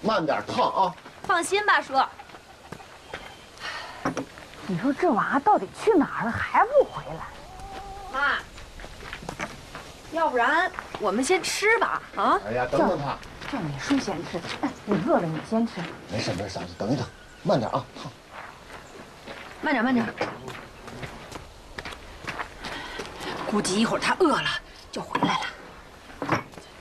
慢点烫啊。 放心吧，叔。 你说这娃到底去哪儿了，还不回来？ 妈，要不然我们先吃吧？啊？ 哎呀，等等他。 叫你叔先吃。哎，你饿了你先吃。 没事，等一等，慢点啊，烫。 慢点，慢点。估计一会儿他饿了就回来了。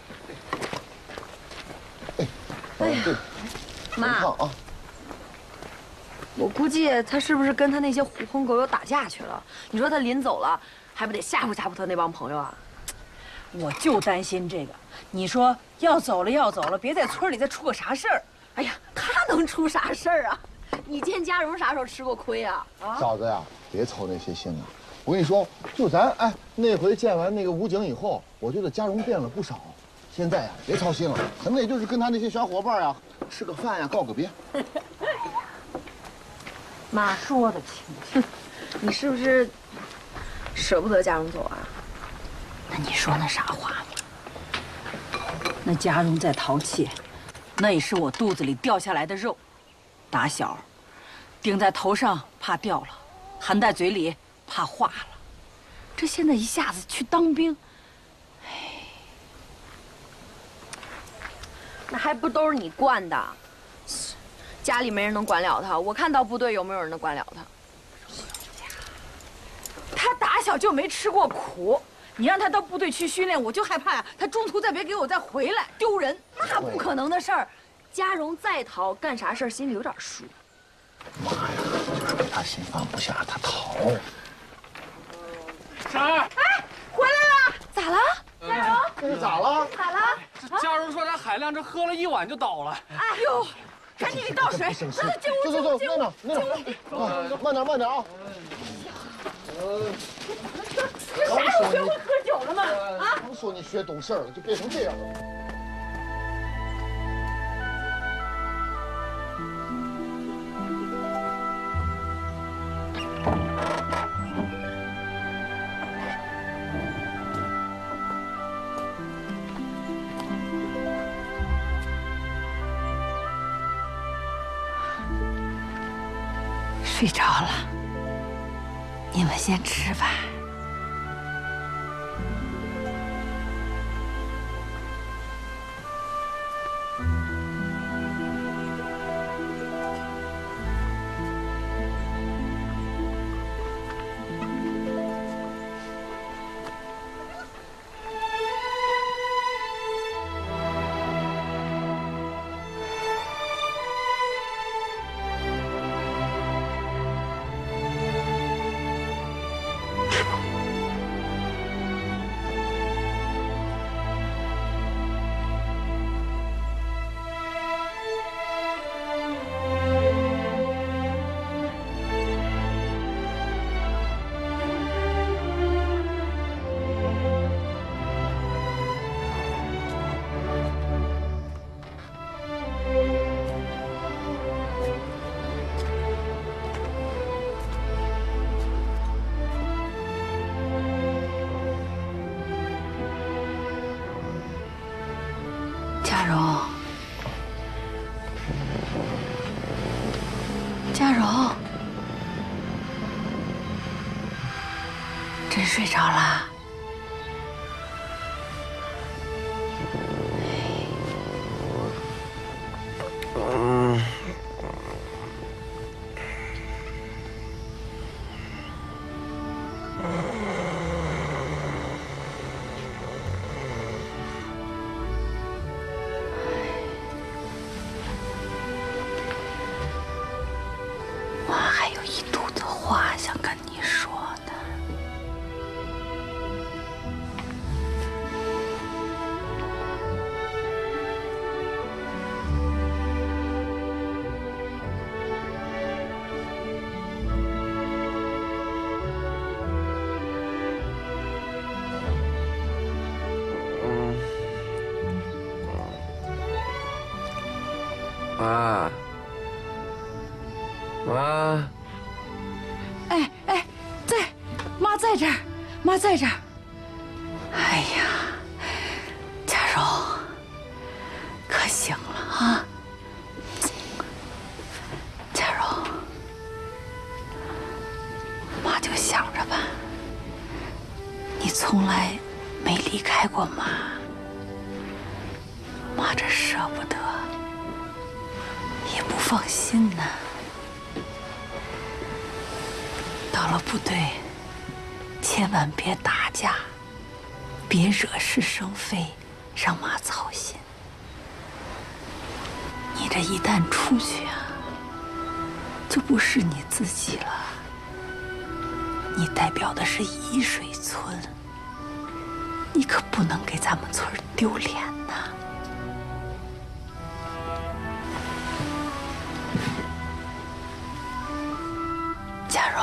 哎呀， 妈烫啊！ 我估计他是不是跟他那些狐朋狗友打架去了？你说他临走了，还不得吓唬吓唬他那帮朋友啊？ 我就担心这个。你说要走了，别在村里再出个啥事儿。 哎呀，他能出啥事儿啊？你见嘉荣啥时候吃过亏啊？ 嫂子呀，别操那些心了。我跟你说，就咱那回见完那个武警以后，我觉得嘉荣变了不少。现在呀，别操心了，可能也就是跟他那些小伙伴呀吃个饭呀，告个别。 妈说得轻， 你是不是舍不得嘉荣走啊？ 那你说那啥话吗？那嘉荣再淘气，那也是我肚子里掉下来的肉，打小顶在头上怕掉了，含在嘴里怕化了，这现在一下子去当兵， 那还不都是你惯的？家里没人能管了他，我看到部队有没有人能管了他？ 他打小就没吃过苦，你让他到部队去训练，我就害怕他中途再别给我再回来，丢人。 那不可能的事儿。嘉荣再逃，干啥事儿心里有点数。 妈呀，就是给他心放不下，他逃。 珊儿， 哎，回来了，咋了？嘉荣， 这是咋了？ 咋了？ 嘉荣说咱海亮这喝了1碗就倒了。 哎呦，赶紧给倒水，进屋， 走，那慢点啊。 这啥时候学会喝酒了吗？啊！ 刚说你学懂事了，就变成这样了。 睡着了，你们先吃吧。嘉荣，嘉荣，真睡着了？我还有一肚子话想跟你说呢。 妈，妈， 哎，妈在这儿，妈在这儿。哎呀，嘉荣，可醒了啊！ 从来没离开过妈，妈这舍不得，也不放心呢。到了部队，千万别打架，别惹是生非，让妈操心。你这一旦出去啊，就不是你自己了。你代表的是沂水村，你可不能给咱们村丢脸呐！佳柔。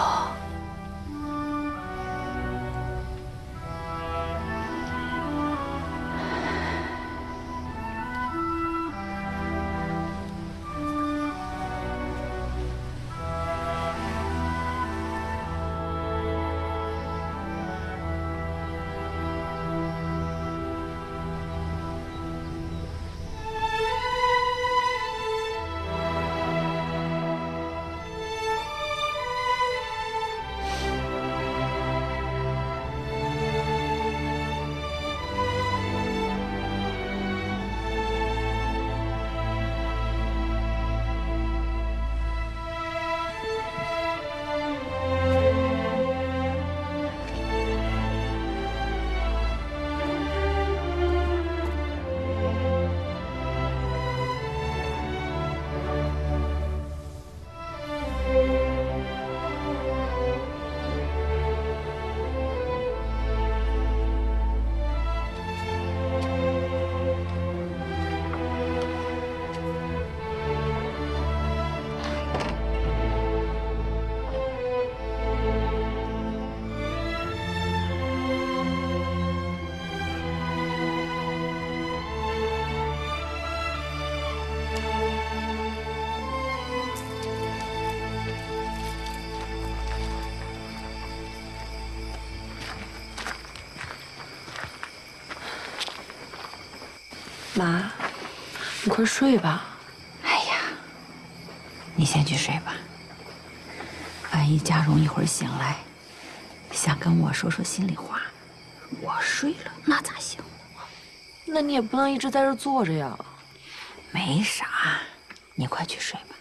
妈，你快睡吧。 哎呀，你先去睡吧。万一佳蓉一会儿醒来，想跟我说说心里话，我睡了那咋行？ 那你也不能一直在这坐着呀。 没啥，你快去睡吧。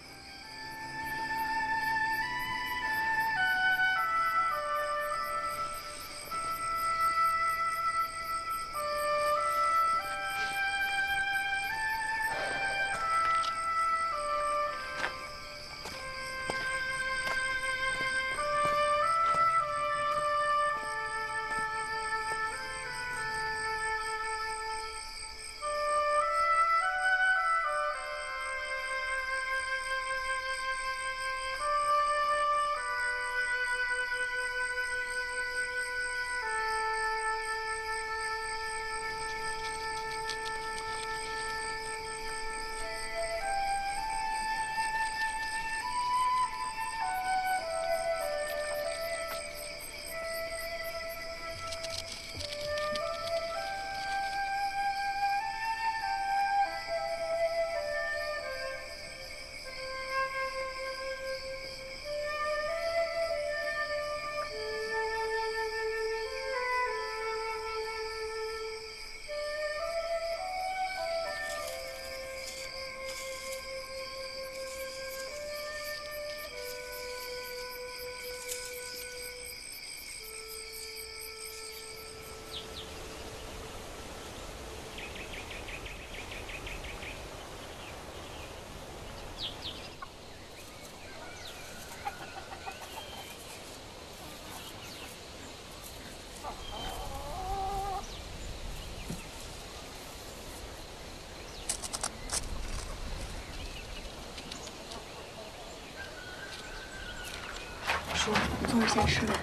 叔，坐着先吃呗。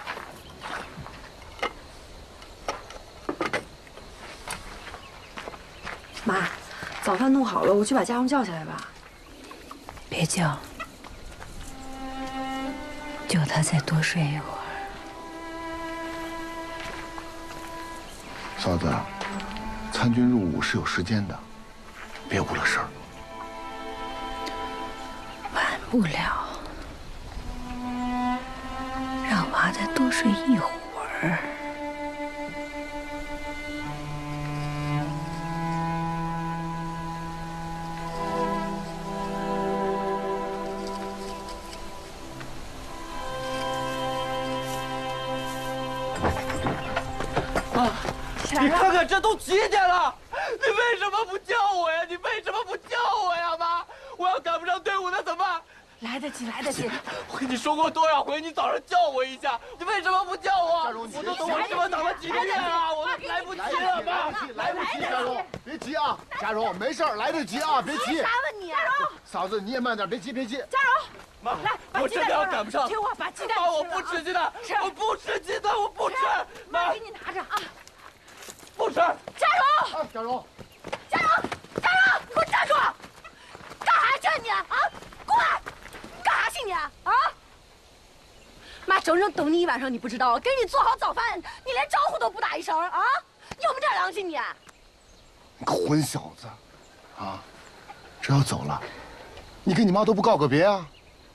妈，早饭弄好了，我去把佳蓉叫起来吧。 别叫，就她再多睡一会儿。 嫂子，参军入伍是有时间的，别误了事儿。 晚不了，让娃再多睡一会儿。 起来。 你看看，这都几点了？你为什么不叫我呀？你为什么不叫我呀，妈？我要赶不上队伍，那怎么办？ 来得及，来得及。 我跟你说过多少回，你早上叫我一下，你为什么不叫我？我都等我这么等了几个月了，我都来不及了，妈！ 来不及，嘉荣，别急啊，嘉荣，没事儿，来得及啊，别急。 啥吧你？嘉荣， 嫂子你也慢点，别急，别急。 嘉荣， 妈， 来， 我真的要赶不上。 听话，把鸡蛋。 妈，我不吃鸡蛋，我不吃鸡蛋，我不吃。 妈，给你拿着啊。 不吃。 嘉荣， 啊，嘉荣， 嘉荣，嘉荣，你给我站住！干啥去你啊？过来！干啥去你啊？妈整整等你一晚上，你不知道，给你做好早饭，你连招呼都不打一声啊？你有没有点良心你？ 你个混小子，啊，这要走了，你跟你妈都不告个别啊？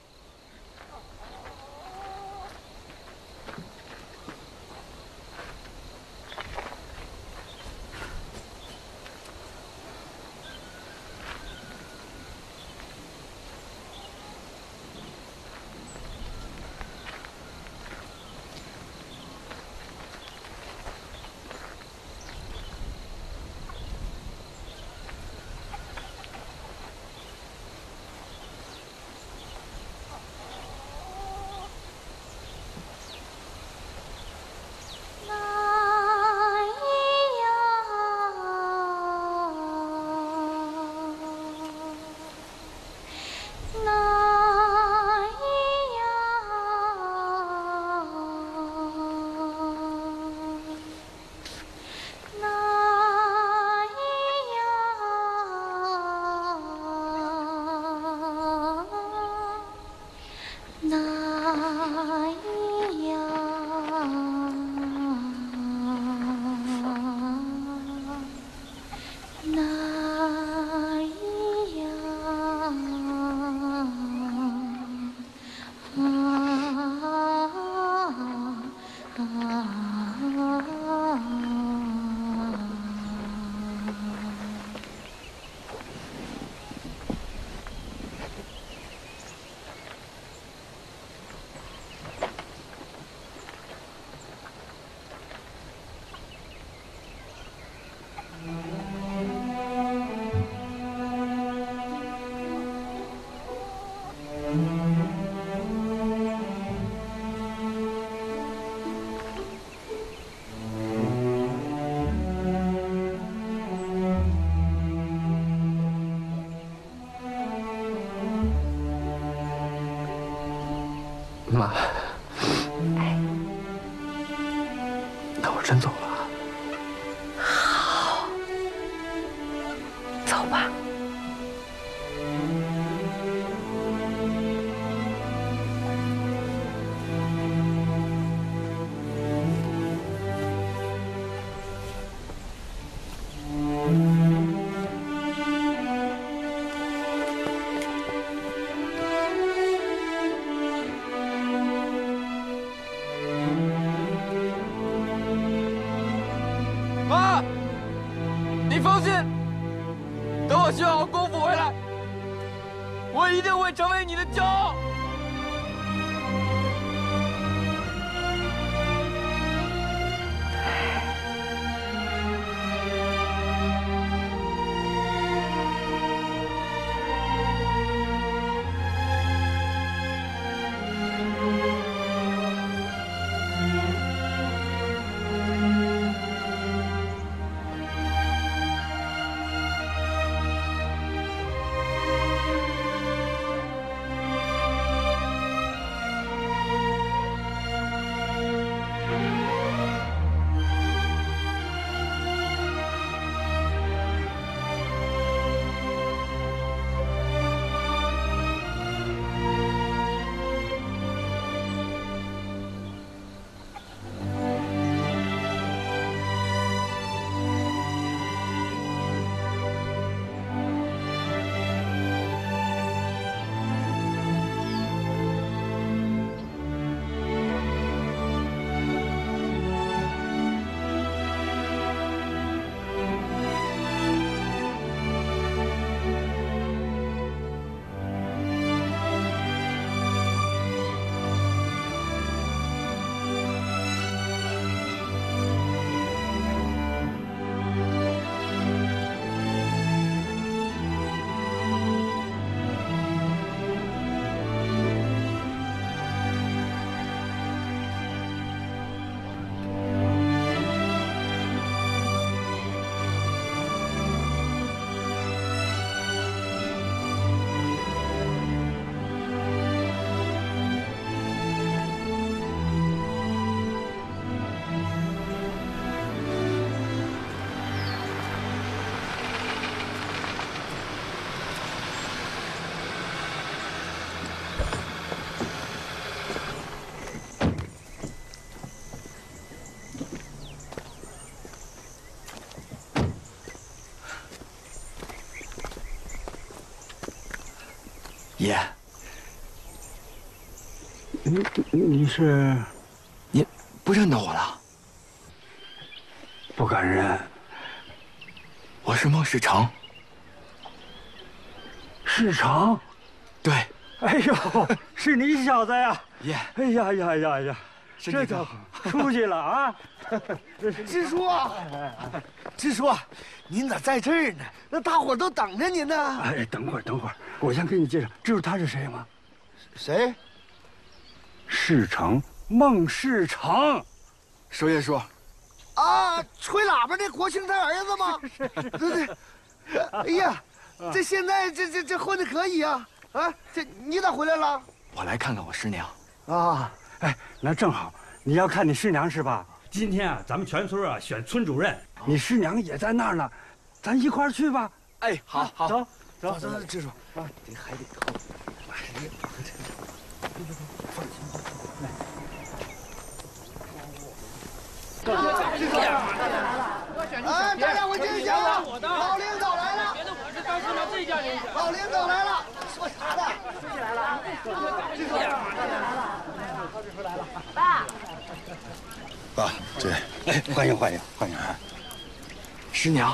妈，那我真走了。 好，走吧。 妈，你放心，等我学好功夫回来，我一定会成为你的骄傲。 爷， 你是？ 你不认得我了？ 不敢认。 我是孟世成。 世成？ 对。 哎呦，是你小子呀！ 爷， 哎呀呀呀呀，这家伙出息了啊！ 支书啊，支书，您咋在这儿呢？那大伙都等着您呢。 哎，等会儿，我先给你介绍，知道他是谁吗？ 谁？ 世成，孟世成。 守夜说。 啊，吹喇叭那国庆他儿子吗？对。哎呀，这现在这混的可以啊！啊，这你咋回来了？ 我来看看我师娘。 啊，哎，那正好，你要看你师娘是吧？今天啊，咱们全村啊选村主任，你师娘也在那儿呢，咱一块儿去吧。 哎，好， 走， 支书啊，这还得靠。哎，大家伙进去啊！老领导来了！别的我是当心了这家人。老领导来了，说啥的？支书来了，支书来了，爸。爸，这， 哎，欢迎。 师娘。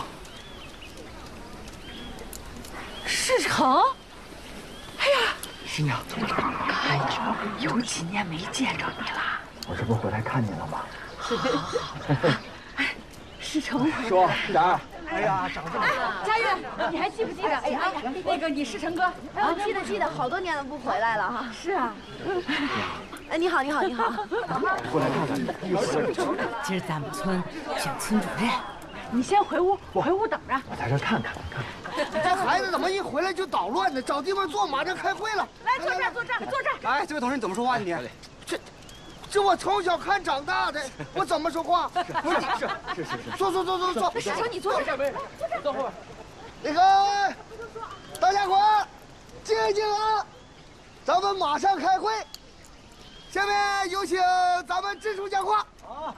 世成，哎呀， 师娘， 看着有几年没见着你了。 我这不回来看你了吗？ 哎，世成， 说点儿。哎呀，长这么大。佳玉，你还记不记得？哎呀，那个你世成哥， 哎，我记得，好多年了不回来了哈。 是啊。 哎，你好。 过来看看。 今儿咱们村选村主任，你先回屋，我回屋等着。 我在这看看。这孩子怎么一回来就捣乱呢？找地方坐，马上开会了。 来，坐这儿。 哎，这位同事，你怎么说话呢？你这我从小看长大的，我怎么说话？是。坐。 世成，你坐这儿。 坐后边。 那个，大家伙静一静啊，咱们马上开会。下面有请咱们支书讲话。好。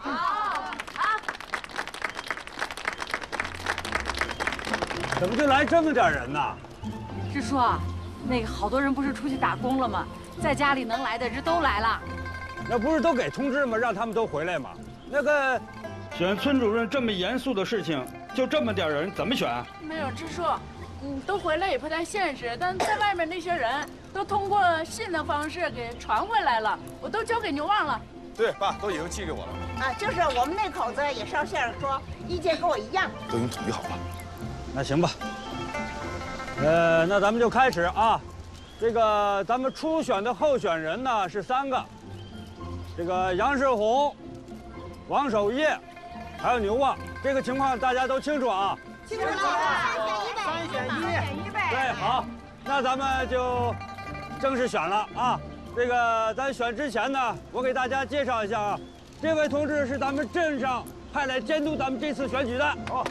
怎么就来这么点人呢？ 支书啊，那个好多人不是出去打工了吗？在家里能来的这都来了。 那不是都给通知吗？让他们都回来吗？那个，选村主任这么严肃的事情，就这么点人，怎么选？ 没有支书，都回来也不太现实。但在外面那些人都通过信的方式给传回来了，我都交给牛旺了。 对，爸都已经寄给我了。 啊，就是我们那口子也捎线说，意见跟我一样。 都已经统一好了。 那行吧。那咱们就开始啊。这个咱们初选的候选人呢是3个。这个杨世宏、王守业，还有牛旺，这个情况大家都清楚啊。 清楚了，3选1呗。 对，好，那咱们就正式选了啊。这个咱选之前呢，我给大家介绍一下啊，这位同志是咱们镇上派来监督咱们这次选举的。好，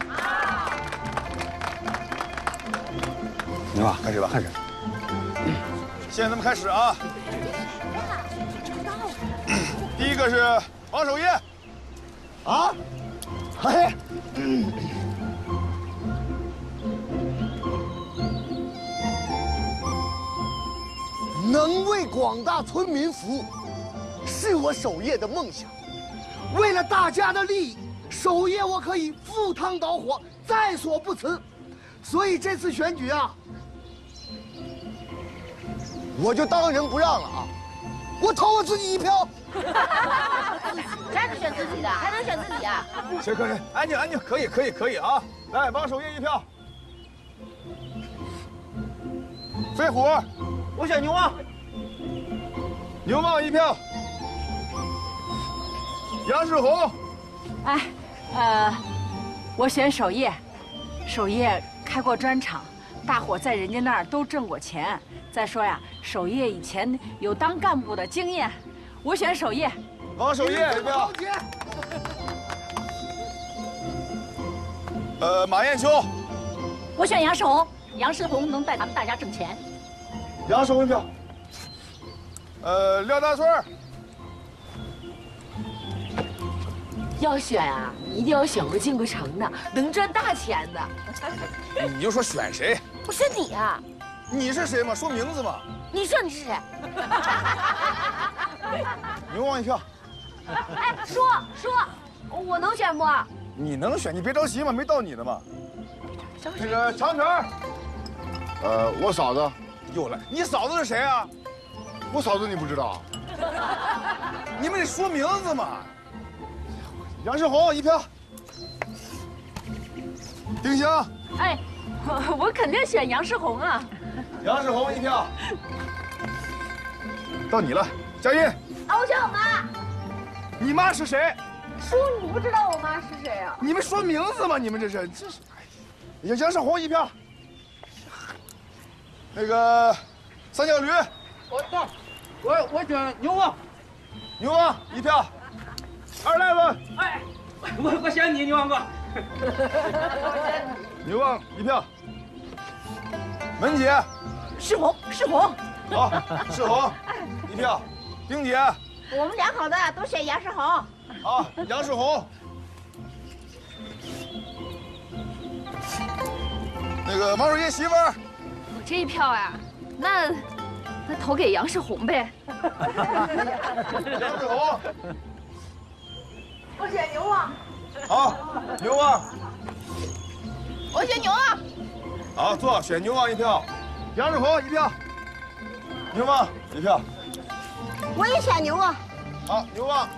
行吧，开始吧，开始。现在咱们开始啊。第一个是王守业。 啊？哎。能为广大村民服务，是我守业的梦想。为了大家的利益，守业我可以赴汤蹈火，在所不辞。所以这次选举啊，我就当仁不让了啊！我投我自己一票。 谁还能选自己的？还能选自己啊？ 行，可以，安静，可以啊！来，王守业1票。飞虎， 我选牛旺。 牛旺1票。杨世宏。 我选守业。守业开过砖厂，大伙在人家那儿都挣过钱。再说呀，守业以前有当干部的经验，我选守业。 王守业1票。马彦秋。 我选杨世宏，杨世宏能带咱们大家挣钱。 杨世宏1票。廖大村。 要选啊，一定要选个进个城的，能赚大钱的。 你就说选谁？ 我选你啊！ 你是谁嘛？说名字嘛。 你说你是谁？ 牛王一票。 哎，说，我能选不？ 你能选，你别着急嘛，没到你的嘛。那个长腿儿， 我嫂子。 又来，你嫂子是谁啊？ 我嫂子你不知道？ 你们得说名字嘛。杨世宏1票。丁香。 哎，我肯定选杨世宏啊。 杨世宏1票。到你了，佳音。 啊，我选我妈。 你妈是谁？ 叔，你不知道我妈是谁啊？ 你们说名字吗？你们这是，杨世宏1票。那个三角驴， 我选牛王。 牛王1票。二赖子， 哎，我选你，牛王哥。 牛王1票。文姐， 世宏。 好，世宏1票。丁姐， 我们两口子都选杨世宏。 好，杨世宏。那个王守业媳妇儿， 我这一票呀，那投给杨世宏呗。 杨世宏。 我选牛王。 好，牛王。 我选牛王。 好，坐，选牛王1票。杨世宏1票。牛王1票。 我也选牛王。 好，牛王。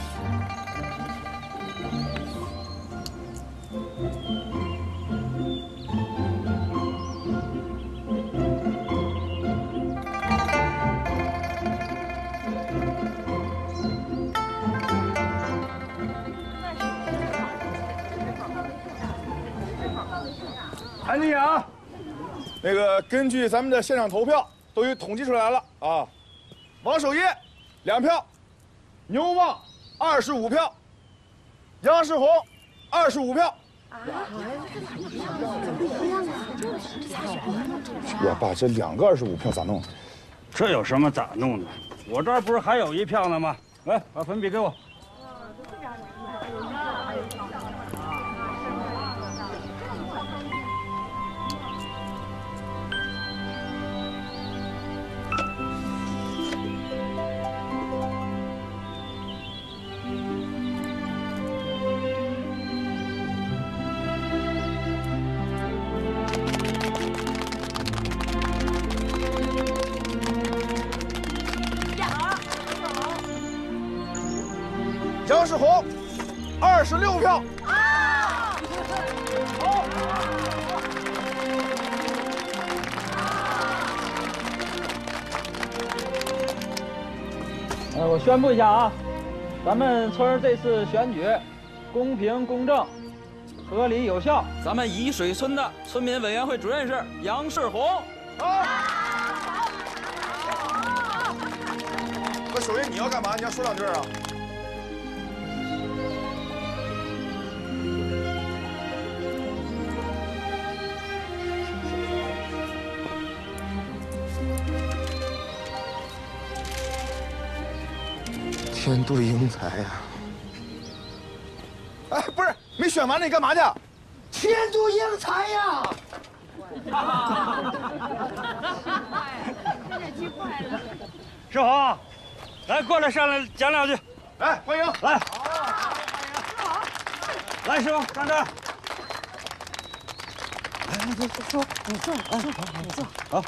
安静啊！那个根据咱们的现场投票都已统计出来了啊，王守业2票，牛旺25票，杨世宏25票。呀，爸，这2个25票咋弄？ 这有什么咋弄的？我这儿不是还有1票呢吗？来，把粉笔给我。 杨世宏26票。 我宣布一下啊，咱们村这次选举公平公正、合理有效。 咱们沂水村的村民委员会主任是杨世宏。 好。那守业你要干嘛？你要说2句啊？ 天妒英才呀！ 哎，不是，没选完呢，你干嘛去？ 天妒英才呀！ 世宏，来过来上来讲2句。 来，欢迎， 来，来，世宏站这儿。 说，你坐，你坐。 好。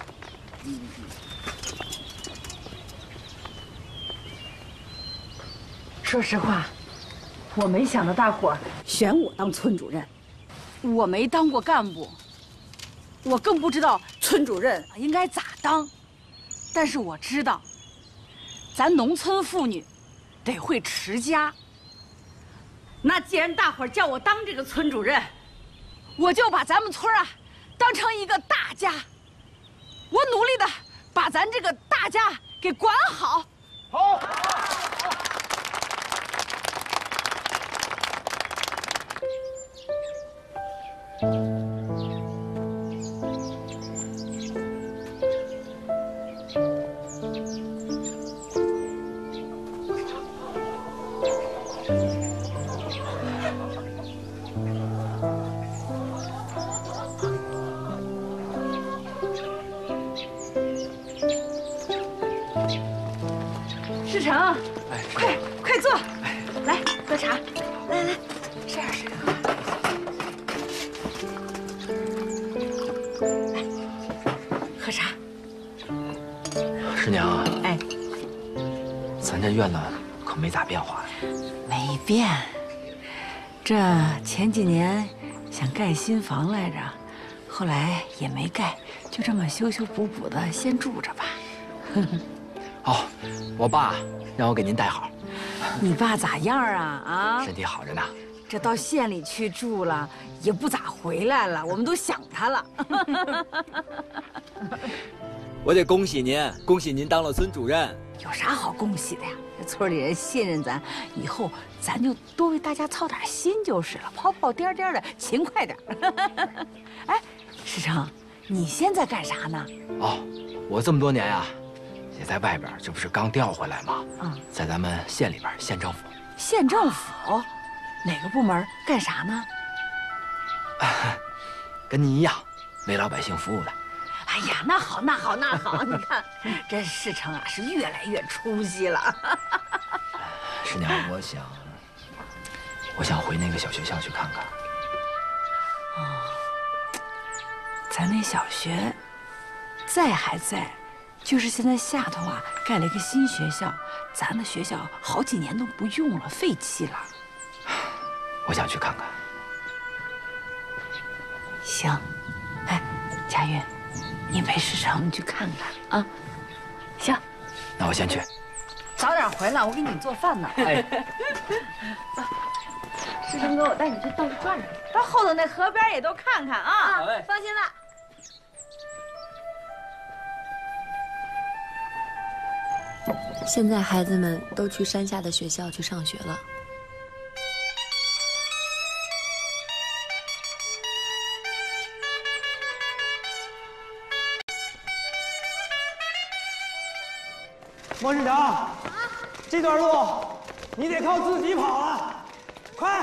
说实话，我没想到大伙儿选我当村主任。我没当过干部，我更不知道村主任应该咋当。但是我知道，咱农村妇女得会持家。那既然大伙儿叫我当这个村主任，我就把咱们村啊当成一个大家，我努力的把咱这个大家给管好。 好。 世成， 哎， 快坐，来喝茶，来，这样是。来，喝茶。 师娘啊， 哎， 咱这院子可没咋变化呀。 没变。这前几年想盖新房来着，后来也没盖，就这么修修补补的先住着吧。 哦，我爸让我给您带好。 你爸咋样啊？啊， 身体好着呢。 这到县里去住了，也不咋回来了，我们都想他了。 我得恭喜您，恭喜您当了村主任。 有啥好恭喜的呀？这村里人信任咱，以后咱就多为大家操点心就是了，跑跑颠颠的，勤快点。哎，世成，你现在干啥呢？ 哦，我这么多年呀，也在外边，这不是刚调回来吗？在咱们县里边，县政府。 县政府，哪个部门干啥呢？ 跟您一样，为老百姓服务的。 哎呀，那好，那好，那好！你看，这世成啊，是越来越出息了。 师娘，我想回那个小学校去看看。 哦，咱那小学在还在，就是现在下头啊盖了一个新学校，咱的学校好几年都不用了，废弃了。 我想去看看。 行，哎，佳玉，你陪世成去看看啊。行， 那我先去。 早点回来，我给你做饭呢。 哎， 世成哥，我带你去到处转转， 到后头那河边也都看看啊。 好嘞，放心了。 现在孩子们都去山下的学校去上学了。 莫市长，这段路你得靠自己跑了，快！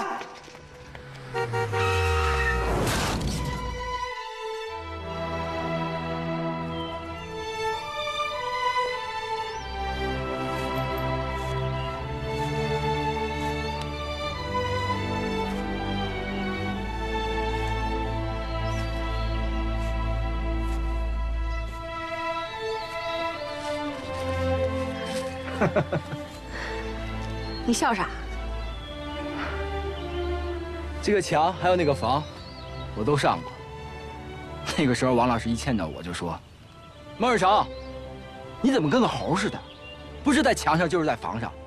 你笑啥？ 这个墙还有那个房，我都上过。那个时候王老师一见到我就说：“孟日成，你怎么跟个猴似的？不是在墙上就是在房上。”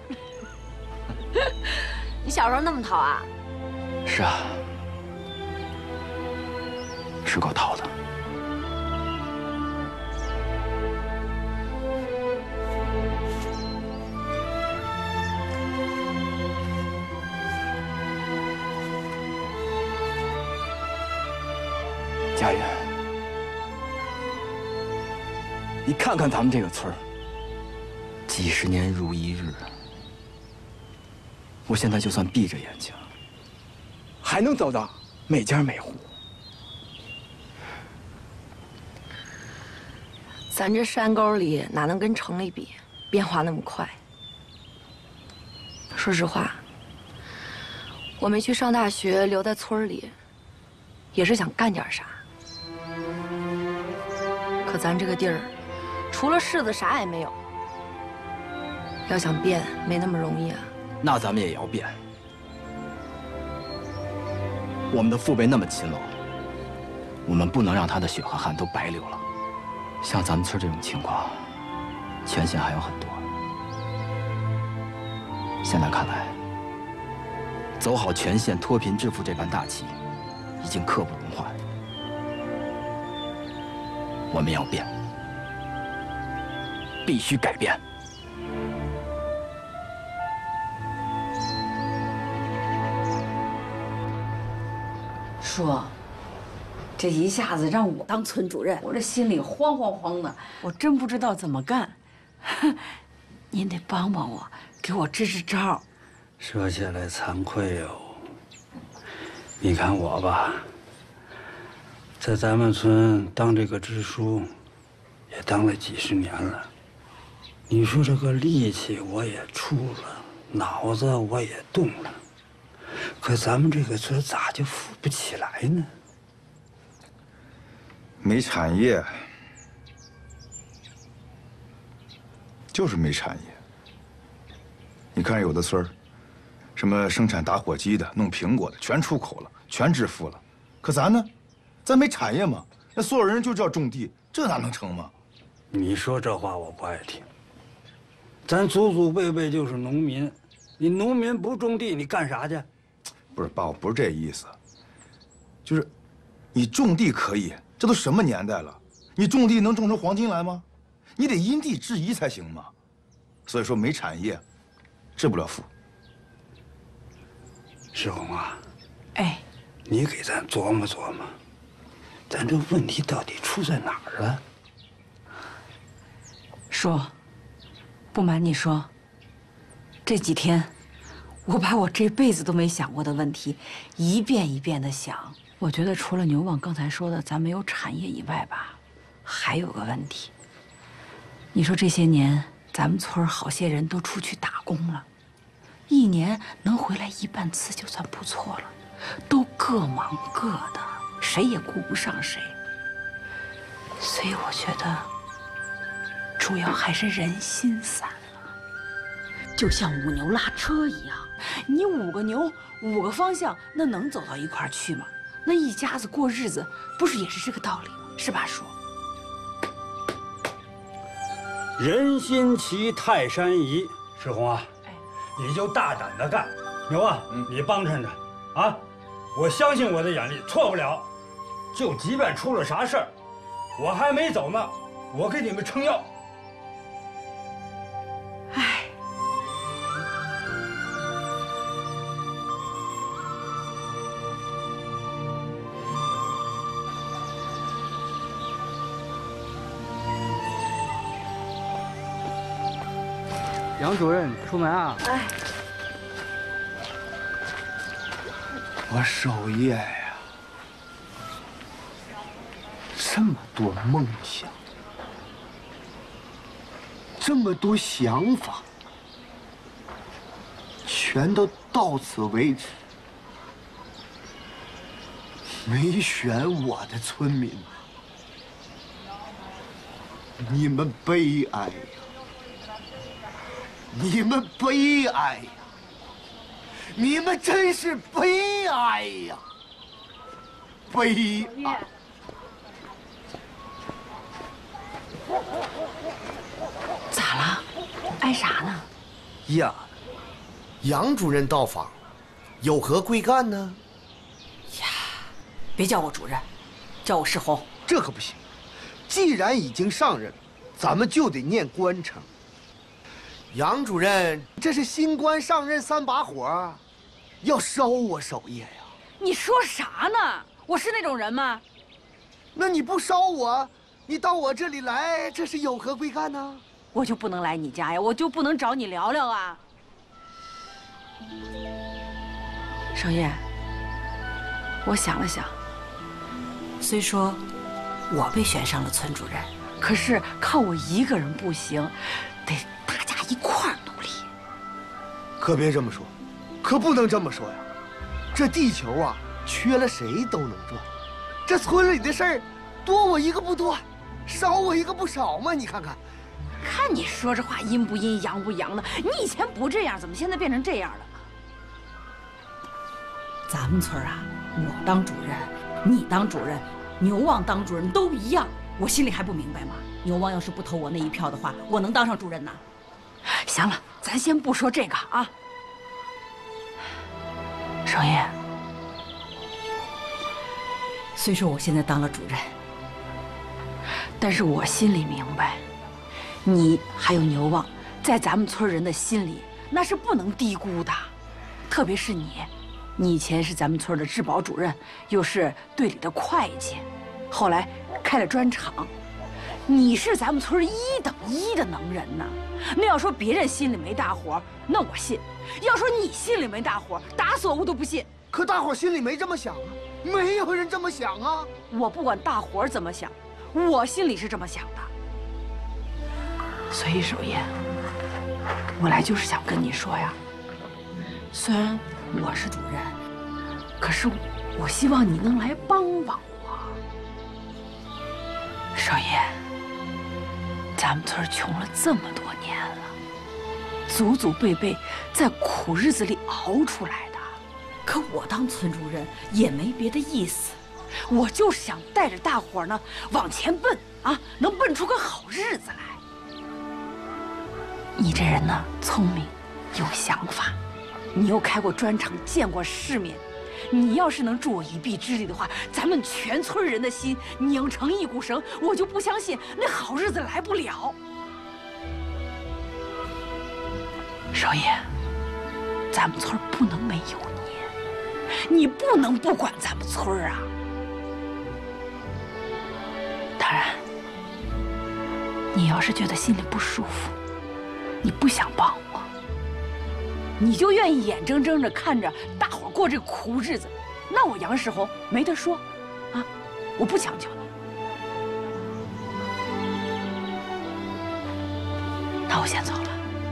你小时候那么淘啊？ 是啊，是够淘的。佳云，你看看咱们这个村儿，几十年如一日。我现在就算闭着眼睛，还能走到每家每户。 咱这山沟里哪能跟城里比？变化那么快。说实话，我没去上大学，留在村里，也是想干点啥。可咱这个地儿，除了柿子啥也没有。要想变，没那么容易啊。 那咱们也要变。我们的父辈那么勤劳，我们不能让他的血和汗都白流了。像咱们村这种情况，全县还有很多。现在看来，走好全县脱贫致富这盘大棋，已经刻不容缓。我们要变，必须改变。 叔，这一下子让我当村主任，我这心里慌慌慌的，我真不知道怎么干。您得帮帮我，给我支支招。 说起来惭愧哟，你看我吧，在咱们村当这个支书，也当了几十年了。 你说这个力气我也出了，脑子我也动了，可咱们这个村咋就富不起来呢？ 没产业，就是没产业。你看有的村儿，什么生产打火机的、弄苹果的，全出口了，全致富了。可咱呢，咱没产业嘛，那所有人就知道种地，这哪能成嘛？ 你说这话我不爱听。咱祖祖辈辈就是农民，你农民不种地，你干啥去？ 不是爸，我不是这意思，就是你种地可以，这都什么年代了，你种地能种出黄金来吗？你得因地制宜才行嘛。所以说没产业，致不了富。 世红啊， 哎， 你给咱琢磨琢磨，咱这问题到底出在哪儿了？ 说，不瞒你说，这几天我把我这辈子都没想过的问题一遍一遍的想。我觉得除了牛旺刚才说的咱没有产业以外吧，还有个问题。你说这些年咱们村好些人都出去打工了，一年能回来1半次就算不错了，都各忙各的，谁也顾不上谁。所以我觉得主要还是人心散了，就像5牛拉车一样，你5个牛5个方向，那能走到一块儿去吗？那一家子过日子，不是也是这个道理吗？是吧，叔？ 人心齐，泰山移。世红啊，你就大胆的干。牛啊，你帮衬着啊！我相信我的眼力，错不了。就即便出了啥事儿，我还没走呢，我给你们撑腰。 哎， 杨主任出门啊？ 哎， 我守夜呀，这么多梦想，这么多想法，全都到此为止，没选我的村民，你们悲哀呀！你们悲哀呀！你们真是悲哀呀！悲哀！ 咋了？哀啥呢？ 呀，杨主任到访，有何贵干呢？ 呀，别叫我主任，叫我世红。 这可不行，既然已经上任，咱们就得念官称。杨主任，这是新官上任3把火，要烧我守夜呀！ 你说啥呢？我是那种人吗？ 那你不烧我，你到我这里来，这是有何贵干呢？ 我就不能来你家呀？我就不能找你聊聊啊？守夜，我想了想，虽说我被选上了村主任，可是靠我一个人不行，得大家一块儿努力。 可别这么说，可不能这么说呀！这地球啊，缺了谁都能转。这村里的事儿，多我一个不多，少我一个不少嘛。你看看， 看你说这话阴不阴阳不阳的，你以前不这样，怎么现在变成这样了呢？咱们村啊，我当主任，你当主任，牛旺当主任都一样，我心里还不明白吗？牛旺要是不投我那一票的话，我能当上主任呐？行了，咱先不说这个啊。少爷，虽说我现在当了主任，但是我心里明白，你还有牛旺，在咱们村人的心里那是不能低估的。特别是你，你以前是咱们村的治保主任，又是队里的会计，后来开了砖厂，你是咱们村1等1的能人呐。那要说别人心里没大火，那我信；要说你心里没大火，打死我都不信。 可大伙心里没这么想啊，没有人这么想啊。 我不管大伙怎么想，我心里是这么想的。 所以守夜，我来就是想跟你说呀，虽然我是主任，可是我希望你能来帮帮我。守夜，咱们村穷了这么多年了，祖祖辈辈在苦日子里熬出来的。可我当村主任也没别的意思，我就是想带着大伙儿呢往前奔啊，能奔出个好日子来。你这人呢，聪明，有想法，你又开过砖厂，见过世面。你要是能助我一臂之力的话，咱们全村人的心拧成一股绳，我就不相信那好日子来不了。少爷，咱们村不能没有你，你不能不管咱们村啊。当然，你要是觉得心里不舒服，你不想帮我，你就愿意眼睁睁地看着大伙儿过这苦日子，那我杨世宏没得说，啊，我不强求你。那我先走了。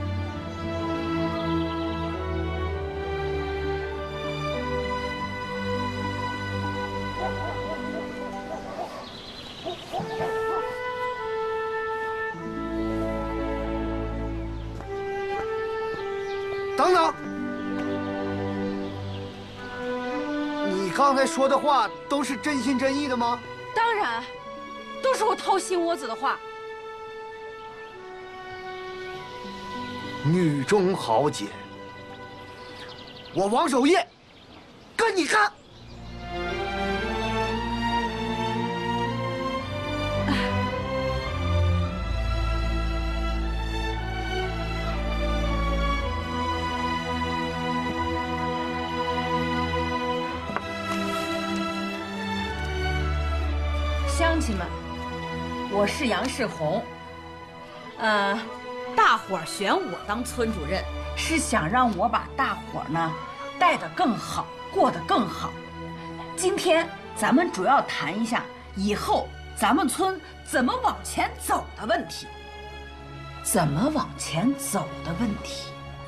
等等，你刚才说的话都是真心真意的吗？ 当然，都是我掏心窝子的话。 女中豪杰，我王守业跟你干！ 乡亲们，我是杨世宏。大伙儿选我当村主任，是想让我把大伙儿呢带得更好，过得更好。今天咱们主要谈一下以后咱们村怎么往前走的问题。怎么往前走的问题。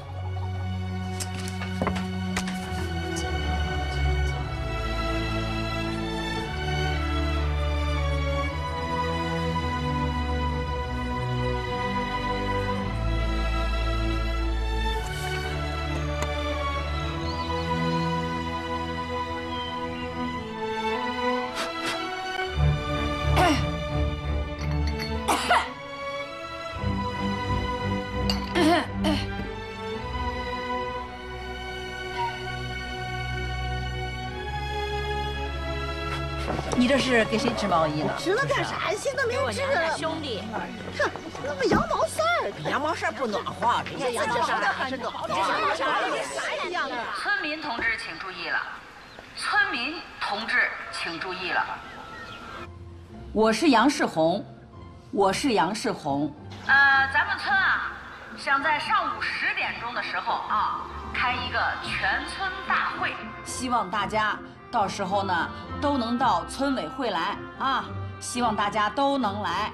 你这是给谁织毛衣呢？ 织了干啥？现在没有织了。 兄弟， 哼，那么羊毛衫儿， 羊毛衫不暖和，人家羊毛衫还是暖和。 这羊毛衫跟啥一样啊？ 村民同志请注意了，村民同志请注意了。我是杨世宏，我是杨世宏。咱们村啊，想在上午10点钟的时候啊，开一个全村大会，希望大家到时候呢都能到村委会来啊，希望大家都能来。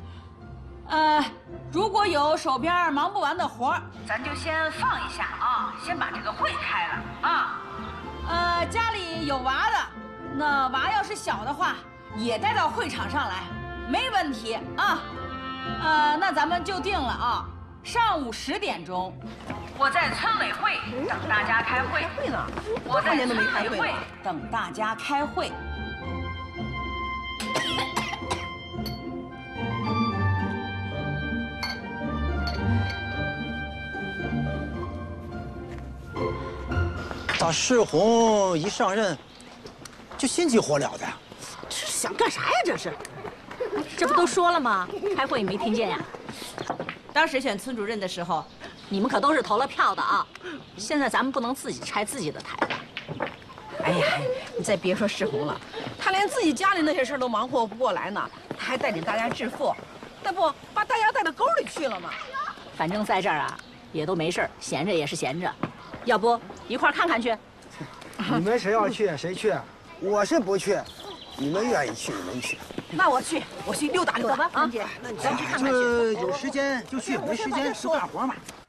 如果有手边忙不完的活儿，咱就先放一下啊，先把这个会开了啊。家里有娃的，那娃要是小的话，也带到会场上来，没问题啊。那咱们就定了啊，上午10点钟，我在村委会等大家开会。我在村委会等大家开会。 咋世宏一上任就心急火燎的呀？ 这是想干啥呀？这是？ 这不都说了吗？开会你没听见呀？当时选村主任的时候，你们可都是投了票的啊。现在咱们不能自己拆自己的台吧？ 哎呀，你再别说世宏了，他连自己家里那些事都忙活不过来呢，他还带领大家致富，那不把大家带到沟里去了吗？ 反正在这儿啊，也都没事儿，闲着也是闲着。要不一块儿看看去？ 你们谁要去谁去，我是不去。 你们愿意去你们去。 那我去溜达溜达。 走吧，兰姐，咱去看看雪。 有时间就去，没时间就干活嘛。